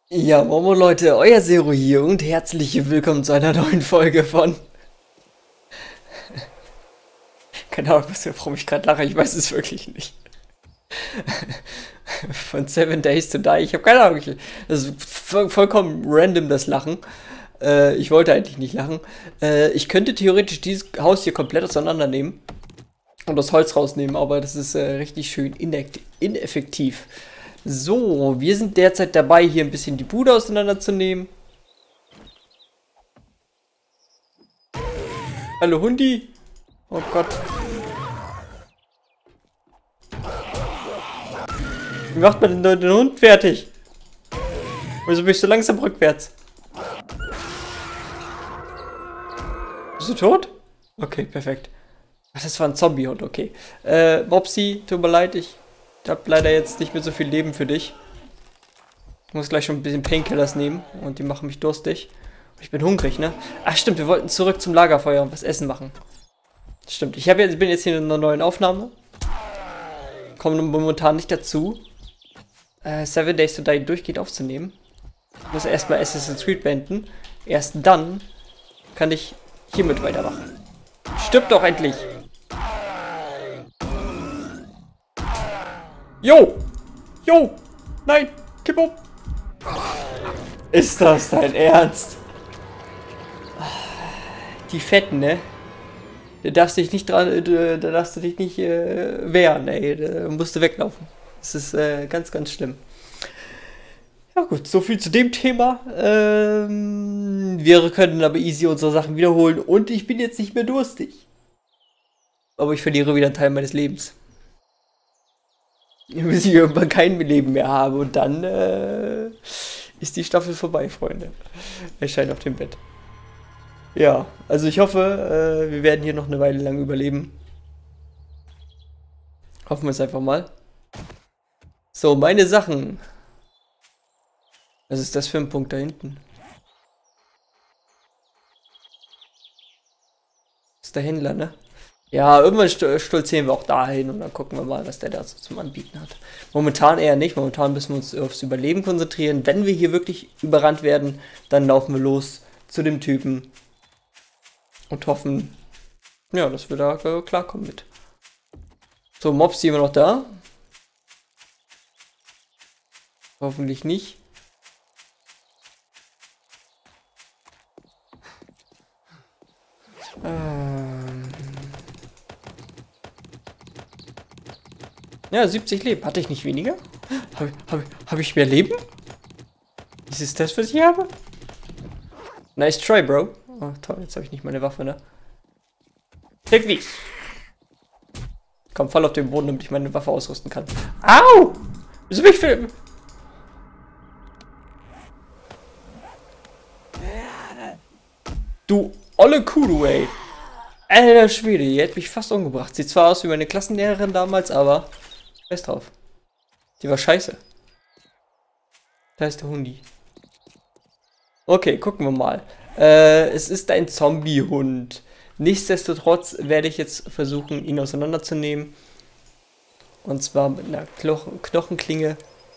Ja, Momo Leute, euer Zero hier und herzlich willkommen zu einer neuen Folge von... Keine Ahnung, warum ich gerade lache, ich weiß es wirklich nicht. Von 7 Days to Die, ich habe keine Ahnung. Das ist vollkommen random, das Lachen. Ich wollte eigentlich nicht lachen. Ich könnte theoretisch dieses Haus hier komplett auseinandernehmen und das Holz rausnehmen, aber das ist richtig schön ineffektiv. So, wir sind derzeit dabei, hier ein bisschen die Bude auseinanderzunehmen. Hallo Hundi. Oh Gott. Wie macht man denn den Hund fertig? Wieso bin ich so langsam rückwärts? Bist du tot? Okay, perfekt. Ach, das war ein Zombie-Hund, okay. Mopsi, tut mir leid, ich habe leider jetzt nicht mehr so viel Leben für dich. Ich muss gleich schon ein bisschen Painkillers nehmen und die machen mich durstig. Ich bin hungrig, ne? Ach stimmt, wir wollten zurück zum Lagerfeuer und was essen machen. Stimmt, bin jetzt hier in einer neuen Aufnahme. Komme momentan nicht dazu, 7 Days to Die durchgehend aufzunehmen. Ich muss erstmal Assassin's Creed beenden. Erst dann kann ich hiermit weitermachen. Stirb doch endlich! Jo! Jo! Nein! Kipp um! Ist das dein Ernst? Die Fetten, ne? Da darfst du dich nicht wehren, ey. Da musst du weglaufen. Das ist ganz, ganz schlimm. Ja gut, so viel zu dem Thema. Wir können aber easy unsere Sachen wiederholen und ich bin jetzt nicht mehr durstig. Aber ich verliere wieder einen Teil meines Lebens. Bis ich irgendwann kein Leben mehr habe und dann ist die Staffel vorbei, Freunde. Erscheint auf dem Bett. Ja, also ich hoffe, wir werden hier noch eine Weile lang überleben. Hoffen wir es einfach mal. So, meine Sachen. Was ist das für ein Punkt da hinten? Das ist der Händler, ne? Ja, irgendwann stolzieren wir auch dahin und dann gucken wir mal, was der da so zum Anbieten hat. Momentan eher nicht. Momentan müssen wir uns aufs Überleben konzentrieren. Wenn wir hier wirklich überrannt werden, dann laufen wir los zu dem Typen und hoffen, ja, dass wir da klarkommen mit. So, Mobs sind wir noch da? Hoffentlich nicht. Ja, 70 Leben. Hatte ich nicht weniger? Hab ich mehr Leben? Ist es das, was ich habe? Nice try, Bro. Oh, toll, jetzt habe ich nicht meine Waffe, ne? Take these. Komm, fall auf den Boden, damit ich meine Waffe ausrüsten kann. Au! Wieso bin ich filmen? Du olle Kuh, du, ey. Alter Schwede, die hätte mich fast umgebracht. Sieht zwar aus wie meine Klassenlehrerin damals, aber scheiß drauf. Die war scheiße. Da ist der Hundi. Okay, gucken wir mal. Es ist ein Zombie-Hund. Nichtsdestotrotz werde ich jetzt versuchen, ihn auseinanderzunehmen. Und zwar mit einer Knochenklinge.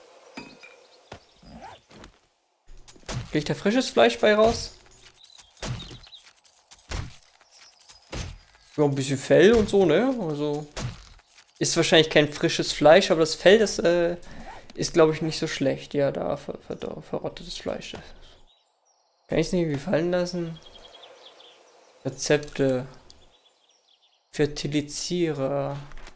Kriegt da frisches Fleisch bei raus? Ja, ein bisschen Fell und so, ne? Also ist wahrscheinlich kein frisches Fleisch, aber das Fell, das ist, glaube ich, nicht so schlecht. Ja, da verrottetes Fleisch. Kann ich es nicht irgendwie fallen lassen? Rezepte. Fertilizierer.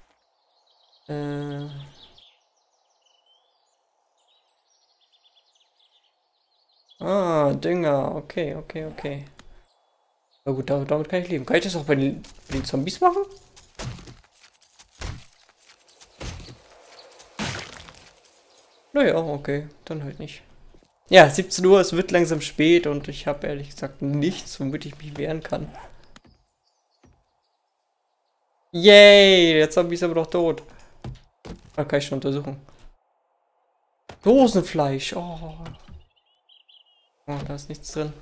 Dünger. Okay, okay, okay. Na gut, damit kann ich leben. Kann ich das auch bei den Zombies machen? Naja, okay, dann halt nicht. Ja, 17 Uhr, es wird langsam spät und ich habe ehrlich gesagt nichts, womit ich mich wehren kann. Yay, der Zombie ist aber doch tot. Da kann ich schon untersuchen. Dosenfleisch, oh. Oh, da ist nichts drin.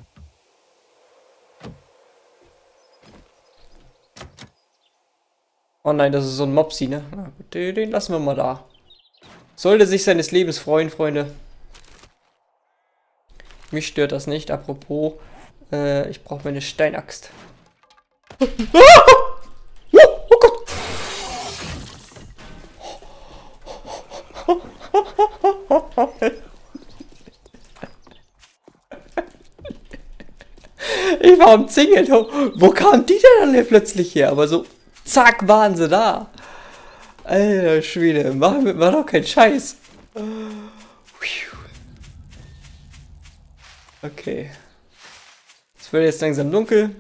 Oh nein, das ist so ein Mopsi, ne? Na gut, den lassen wir mal da. Sollte sich seines Lebens freuen, Freunde. Mich stört das nicht. Apropos, ich brauche meine Steinaxt. Oh Gott! Ich war am Zingeln. Wo kamen die denn dann plötzlich her? Aber so, zack, waren sie da. Alter Schwede, mach doch keinen Scheiß. Okay. Es wird jetzt langsam dunkel.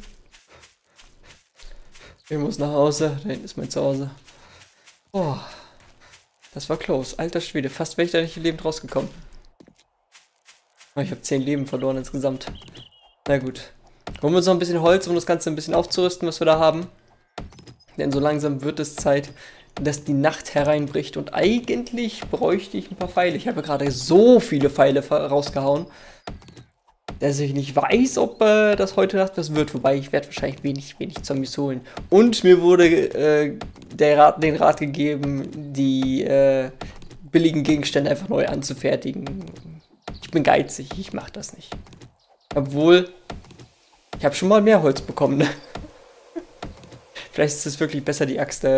Ich muss nach Hause. Da hinten ist mein Zuhause. Oh. Das war close. Alter Schwede, fast wäre ich da nicht lebend rausgekommen. Oh, ich habe 10 Leben verloren insgesamt. Na gut. Holen wir uns noch ein bisschen Holz, um das Ganze ein bisschen aufzurüsten, was wir da haben. Denn so langsam wird es Zeit, dass die Nacht hereinbricht. Und eigentlich bräuchte ich ein paar Pfeile. Ich habe gerade so viele Pfeile rausgehauen, dass ich nicht weiß, ob das heute Nacht was wird. Wobei, ich werde wahrscheinlich wenig Zombies holen. Und mir wurde den Rat gegeben, die billigen Gegenstände einfach neu anzufertigen. Ich bin geizig, ich mache das nicht. Obwohl, ich habe schon mal mehr Holz bekommen. Ne? Vielleicht ist es wirklich besser, die Axt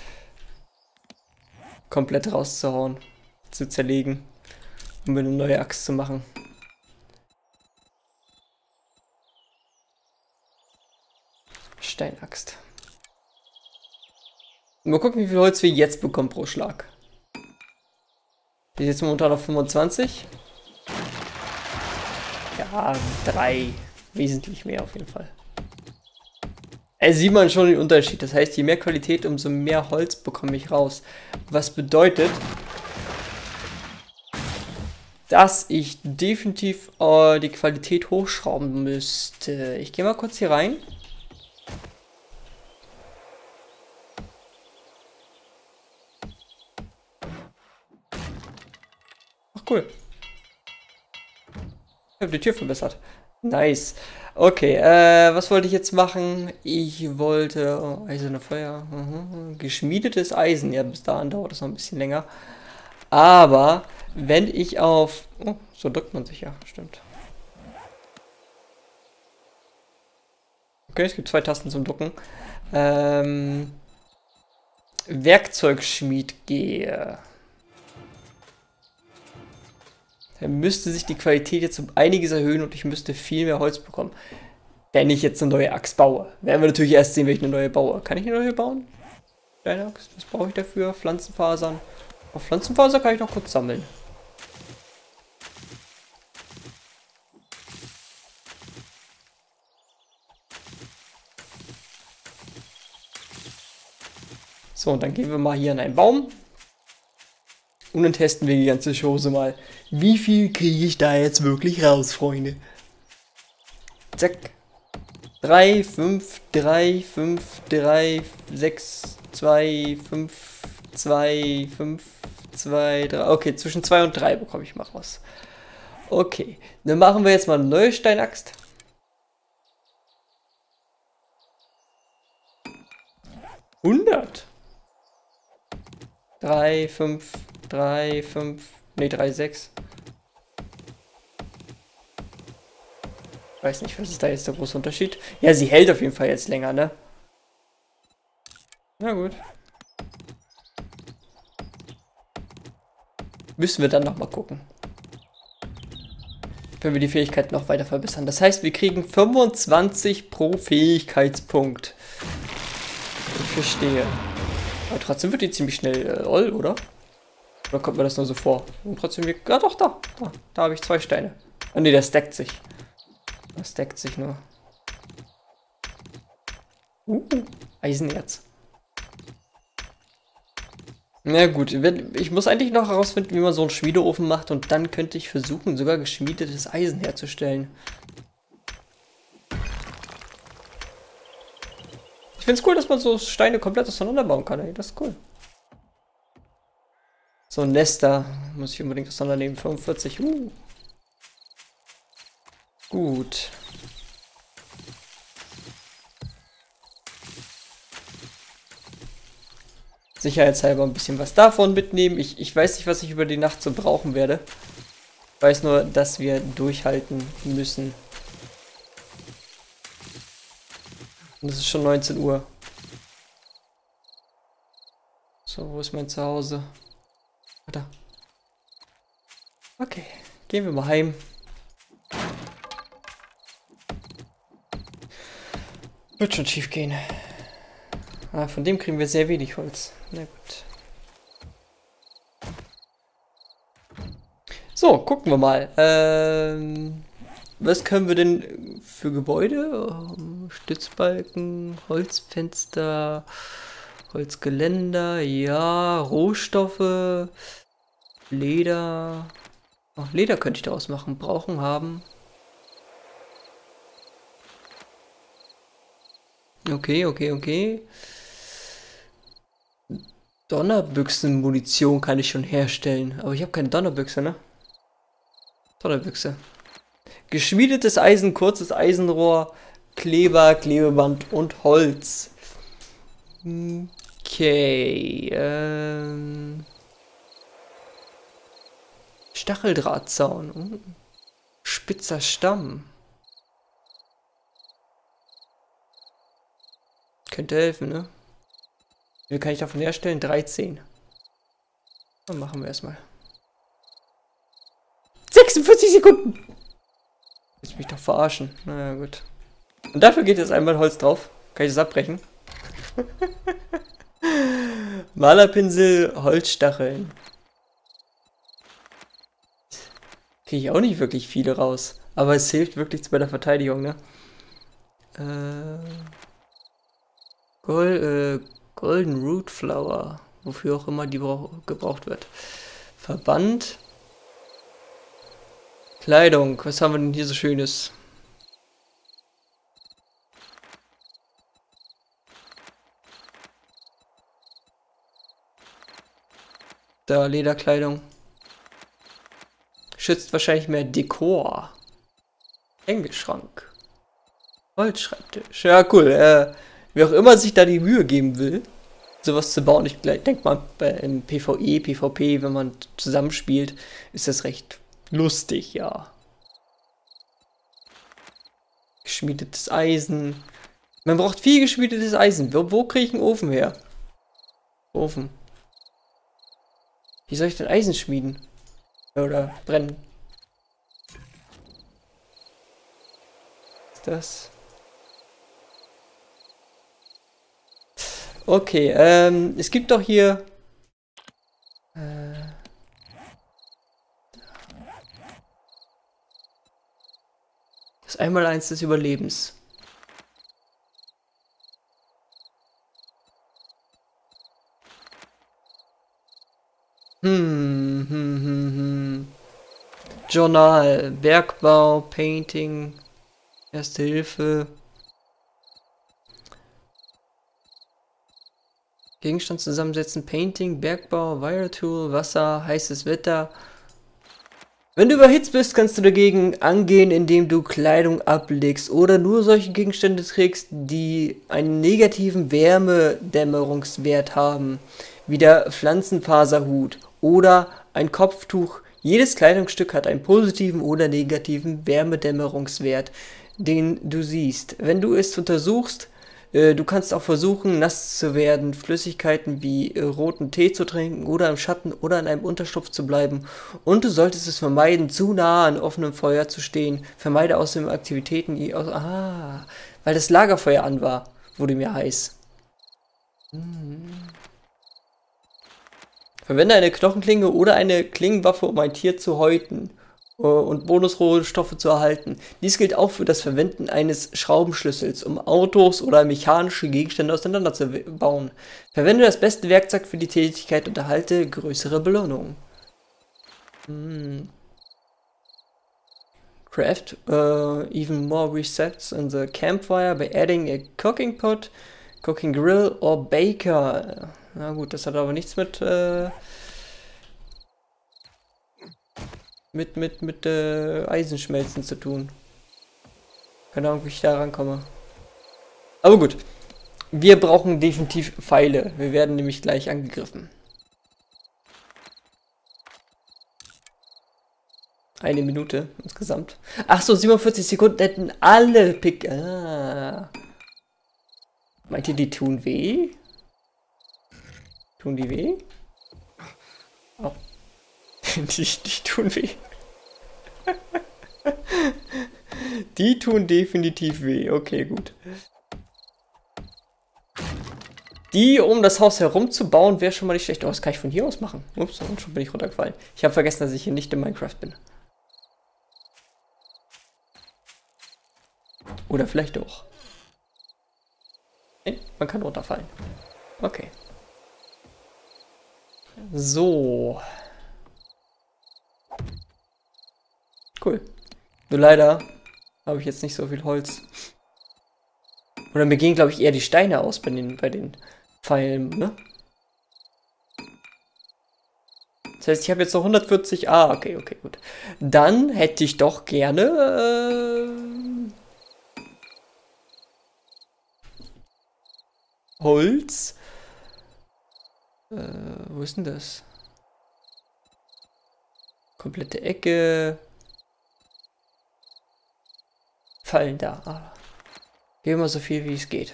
komplett rauszuhauen, zu zerlegen, um mir eine neue Axt zu machen. Steinaxt. Mal gucken, wie viel Holz wir jetzt bekommen pro Schlag. Die ist jetzt momentan auf 25. Ja, 3. Wesentlich mehr auf jeden Fall. Sieht man schon den Unterschied. Das heißt, je mehr Qualität, umso mehr Holz bekomme ich raus. Was bedeutet, dass ich definitiv die Qualität hochschrauben müsste. Ich gehe mal kurz hier rein. Ach cool. Ich habe die Tür verbessert. Nice. Okay, was wollte ich jetzt machen? Ich wollte... Oh, eiserne Feuer. Geschmiedetes Eisen. Ja, bis dahin dauert das noch ein bisschen länger. Aber wenn ich auf... Oh, so drückt man sich ja. Stimmt. Okay, es gibt 2 Tasten zum Drucken. Werkzeugschmied gehe. Dann müsste sich die Qualität jetzt um einiges erhöhen und ich müsste viel mehr Holz bekommen. Wenn ich jetzt eine neue Axt baue. Werden wir natürlich erst sehen, wenn ich eine neue baue. Kann ich eine neue bauen? Kleine Axt, was brauche ich dafür? Pflanzenfasern. Auf Pflanzenfaser kann ich noch kurz sammeln. So, und dann gehen wir mal hier an einen Baum. Und dann testen wir die ganze Chose mal. Wie viel kriege ich da jetzt wirklich raus, Freunde? Zack. 3, 5, 3, 5, 3, 6, 2, 5, 2, 5, 2, 3. Okay, zwischen 2 und 3 bekomme ich mal raus. Okay, dann machen wir jetzt mal eine neue Steinaxt. $100. 3, 5, 3, 5, ne 3, 6. Weiß nicht, was ist da jetzt der große Unterschied? Ja, sie hält auf jeden Fall jetzt länger, ne? Na gut. Müssen wir dann nochmal gucken. Wenn wir die Fähigkeit noch weiter verbessern. Das heißt, wir kriegen 25 pro Fähigkeitspunkt. Ich verstehe. Aber trotzdem wird die ziemlich schnell oll, oder? Oder kommt mir das nur so vor? Und trotzdem, ja doch, da habe ich 2 Steine. Oh ne, das stackt sich. Das stackt sich nur. Eisenerz. Na gut, ich muss eigentlich noch herausfinden, wie man so einen Schmiedeofen macht und dann könnte ich versuchen, sogar geschmiedetes Eisen herzustellen. Ich finde es cool, dass man so Steine komplett auseinanderbauen kann, ey. Das ist cool. So ein Nester muss ich unbedingt auseinandernehmen. 45. Gut. Sicherheitshalber ein bisschen was davon mitnehmen. Ich weiß nicht, was ich über die Nacht so brauchen werde. Ich weiß nur, dass wir durchhalten müssen. Und es ist schon 19 Uhr. So, wo ist mein Zuhause? Da. Okay, gehen wir mal heim. Wird schon schief gehen. Ah, von dem kriegen wir sehr wenig Holz. Na gut. So, gucken wir mal. Was können wir denn für Gebäude? Stützbalken, Holzfenster, Holzgeländer, ja, Rohstoffe, Leder. Ach, Leder könnte ich daraus machen. Brauchen, haben. Okay. Donnerbüchsen-Munition kann ich schon herstellen. Aber ich habe keine Donnerbüchse, ne? Donnerbüchse. Geschmiedetes Eisen, kurzes Eisenrohr, Kleber, Klebeband und Holz. Okay. Stacheldrahtzaun. Spitzer Stamm. Könnte helfen, ne? Wie viel kann ich davon herstellen? 13. Dann machen wir erstmal. 46 Sekunden! Willst mich doch verarschen. Naja, gut. Und dafür geht jetzt einmal Holz drauf. Kann ich das abbrechen? Malerpinsel, Holzstacheln. Kriege ich auch nicht wirklich viele raus. Aber es hilft wirklich bei der Verteidigung, ne? Golden Root Flower. Wofür auch immer die gebraucht wird. Verband. Kleidung. Was haben wir denn hier so Schönes? Da, Lederkleidung. Schützt wahrscheinlich mehr Dekor. Engelschrank. Holzschreibtisch. Ja, cool. Wer auch immer sich da die Mühe geben will, sowas zu bauen. Ich denke mal, im PvE, PvP, wenn man zusammenspielt, ist das recht lustig, ja. Geschmiedetes Eisen. Man braucht viel geschmiedetes Eisen. Wo kriege ich einen Ofen her? Ofen. Wie soll ich denn Eisen schmieden? Oder brennen? Was ist das? Okay, es gibt doch hier... das Einmaleins des Überlebens. Journal, Bergbau, Painting, Erste Hilfe. Gegenstand zusammensetzen, Painting, Bergbau, Wire Tool, Wasser, heißes Wetter. Wenn du überhitzt bist, kannst du dagegen angehen, indem du Kleidung ablegst oder nur solche Gegenstände trägst, die einen negativen Wärmedämmerungswert haben, wie der Pflanzenfaserhut oder ein Kopftuch. Jedes Kleidungsstück hat einen positiven oder negativen Wärmedämmerungswert, den du siehst. Wenn du es untersuchst, du kannst auch versuchen, nass zu werden, Flüssigkeiten wie roten Tee zu trinken oder im Schatten oder in einem Unterschlupf zu bleiben. Und du solltest es vermeiden, zu nah an offenem Feuer zu stehen. Vermeide außerdem Aktivitäten, die weil das Lagerfeuer an war, wurde mir heiß. Verwende eine Knochenklinge oder eine Klingenwaffe, um ein Tier zu häuten und Bonusrohstoffe zu erhalten. Dies gilt auch für das Verwenden eines Schraubenschlüssels, um Autos oder mechanische Gegenstände auseinanderzubauen. Verwende das beste Werkzeug für die Tätigkeit und erhalte größere Belohnungen. Craft even more resets in the campfire by adding a cooking pot, cooking grill or baker. Na gut, das hat aber nichts mit Eisenschmelzen zu tun. Keine Ahnung, wie ich da rankomme. Aber gut. Wir brauchen definitiv Pfeile. Wir werden nämlich gleich angegriffen. Eine Minute insgesamt. Ach so, 47 Sekunden hätten alle Pick. Ah. Meint ihr, die tun weh? Tun die weh? Oh. die tun weh. Die tun definitiv weh. Okay, gut. Die, um das Haus herumzubauen, wäre schon mal nicht schlecht. Oh, das kann ich von hier aus machen. Ups, und schon bin ich runtergefallen. Ich habe vergessen, dass ich hier nicht in Minecraft bin. Oder vielleicht doch. Nee, man kann runterfallen. Okay. So. Cool. Nur leider habe ich jetzt nicht so viel Holz. Oder mir gehen, glaube ich, eher die Steine aus bei den Pfeilen, ne? Das heißt, ich habe jetzt noch 140. Ah, okay, gut. Dann hätte ich doch gerne Holz. Wo ist denn das? Komplette Ecke. Fallen da. Ah. Geben wir so viel, wie es geht.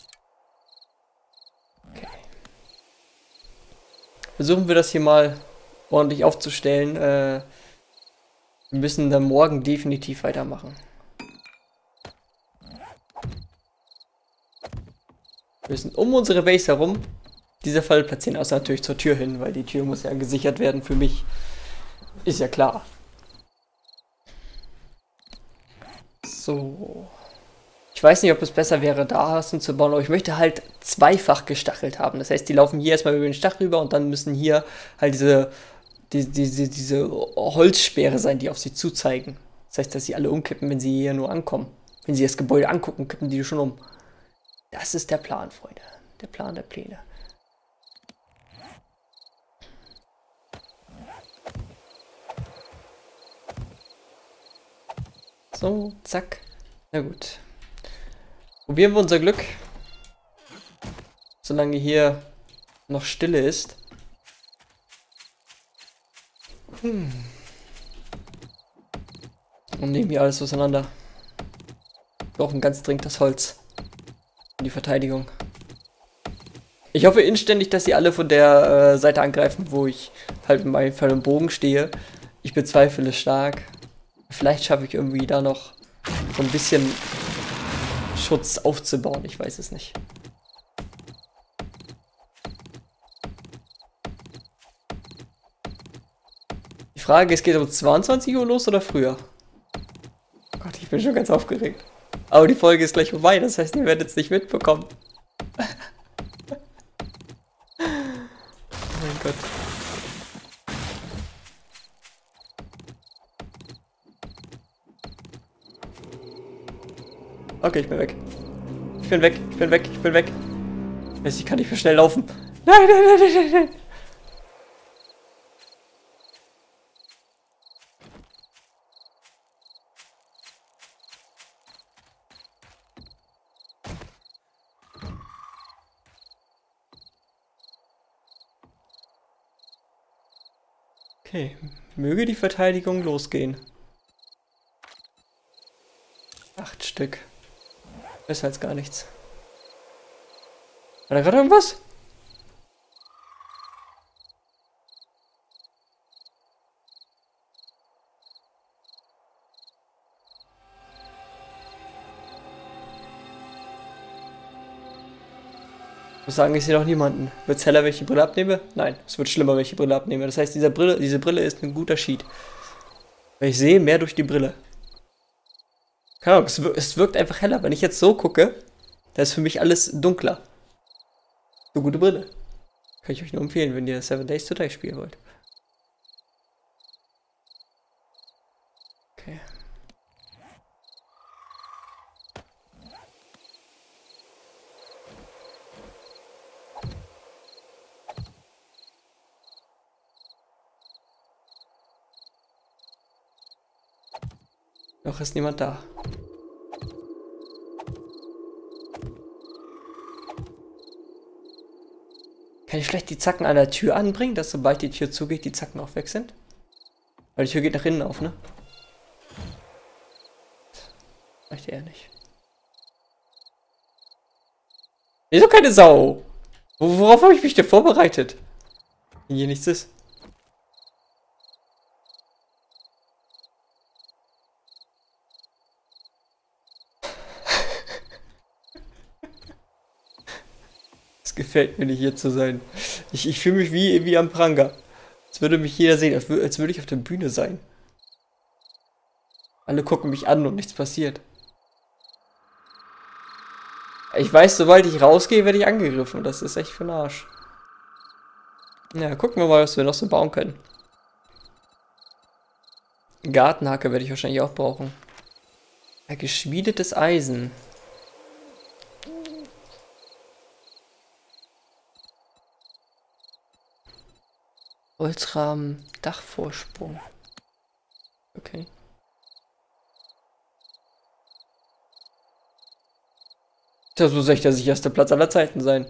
Okay. Versuchen wir das hier mal ordentlich aufzustellen. Wir müssen dann morgen definitiv weitermachen. Wir müssen um unsere Base herum diese Falle platzieren, außer natürlich zur Tür hin, weil die Tür muss ja gesichert werden für mich. Ist ja klar. So. Ich weiß nicht, ob es besser wäre, da Hasen zu bauen, aber ich möchte halt zweifach gestachelt haben. Das heißt, die laufen hier erstmal über den Stachel rüber und dann müssen hier halt diese Holzsperre sein, die auf sie zuzeigen. Das heißt, dass sie alle umkippen, wenn sie hier nur ankommen. Wenn sie das Gebäude angucken, kippen die schon um. Das ist der Plan, Freunde. Der Plan der Pläne. So, zack. Na gut. Probieren wir unser Glück. Solange hier noch Stille ist. Und nehmen hier alles auseinander. Wir brauchen ganz dringend das Holz. Und die Verteidigung. Ich hoffe inständig, dass sie alle von der Seite angreifen, wo ich halt mit meinem Pfeil und Bogen stehe. Ich bezweifle es stark. Vielleicht schaffe ich irgendwie da noch so ein bisschen Schutz aufzubauen. Ich weiß es nicht. Die Frage ist, geht es um 22 Uhr los oder früher? Oh Gott, ich bin schon ganz aufgeregt. Aber die Folge ist gleich vorbei, das heißt, ihr werdet es nicht mitbekommen. Oh mein Gott. Okay, ich bin weg. Ich bin weg, ich bin weg, ich bin weg. Ich kann nicht mehr schnell laufen. Nein, nein, nein, nein, nein. Okay, möge die Verteidigung losgehen. 8 Stück. Besser als gar nichts. War da gerade irgendwas? Ich muss sagen, ich sehe noch niemanden. Wird es heller, wenn ich die Brille abnehme? Nein, es wird schlimmer, wenn ich die Brille abnehme. Das heißt, diese Brille ist ein guter Cheat. Weil ich sehe mehr durch die Brille. Keine Ahnung, es wirkt einfach heller. Wenn ich jetzt so gucke, da ist für mich alles dunkler. So gute Brille. Kann ich euch nur empfehlen, wenn ihr 7 Days to Die spielen wollt. Okay. Noch ist niemand da. Kann ich vielleicht die Zacken an der Tür anbringen, dass sobald die Tür zugeht, die Zacken auch weg sind? Weil die Tür geht nach innen auf, ne? reicht eher nicht. Wieso keine Sau? Worauf habe ich mich denn vorbereitet? Wenn hier nichts ist. Es gefällt mir nicht, hier zu sein. Ich fühle mich wie am Pranger. Als würde mich jeder sehen, als würde ich auf der Bühne sein. Alle gucken mich an und nichts passiert. Ich weiß, sobald ich rausgehe, werde ich angegriffen. Das ist echt für den Arsch. Ja, gucken wir mal, was wir noch so bauen können. Gartenhacke werde ich wahrscheinlich auch brauchen. Ja, geschmiedetes Eisen. Holzrahmen, Dachvorsprung. Okay. Das muss echt der sicherste Platz aller Zeiten sein.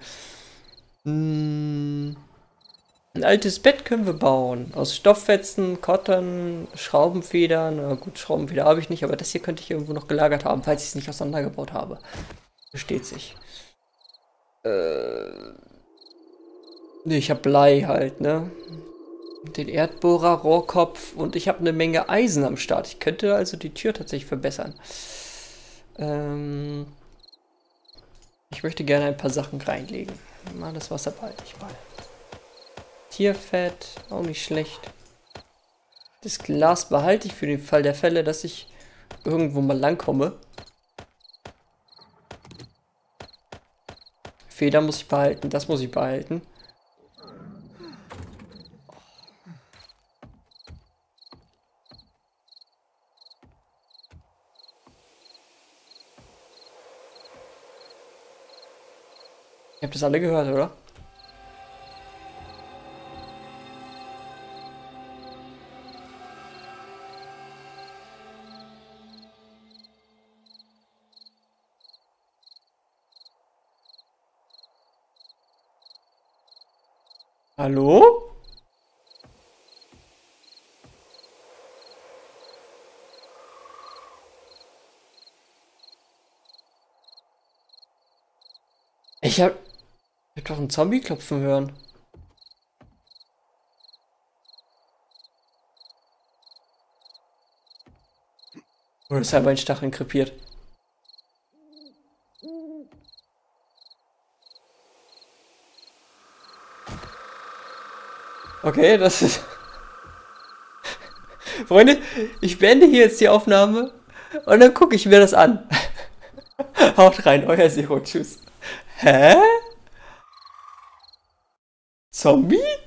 Ein altes Bett können wir bauen. Aus Stofffetzen, Cotton, Schraubenfedern. Na gut, Schraubenfeder habe ich nicht, aber das hier könnte ich irgendwo noch gelagert haben, falls ich es nicht auseinandergebaut habe. Versteht sich. Nee, ich habe Blei halt, ne? Den Erdbohrer, Rohrkopf und ich habe eine Menge Eisen am Start. Ich könnte also die Tür tatsächlich verbessern. Ich möchte gerne ein paar Sachen reinlegen. Mal das Wasser behalte ich mal. Tierfett, auch nicht schlecht. Das Glas behalte ich für den Fall der Fälle, dass ich irgendwo mal langkomme. Feder muss ich behalten, das muss ich behalten. Ihr habt das alle gehört, oder? Hallo? Ich hab doch einen Zombie klopfen hören. Oder ist einfach ein Stachel krepiert? Okay, das ist... Freunde, ich beende hier jetzt die Aufnahme und dann gucke ich mir das an. Haut rein, euer Zero, tschüss. Hä? Zombie?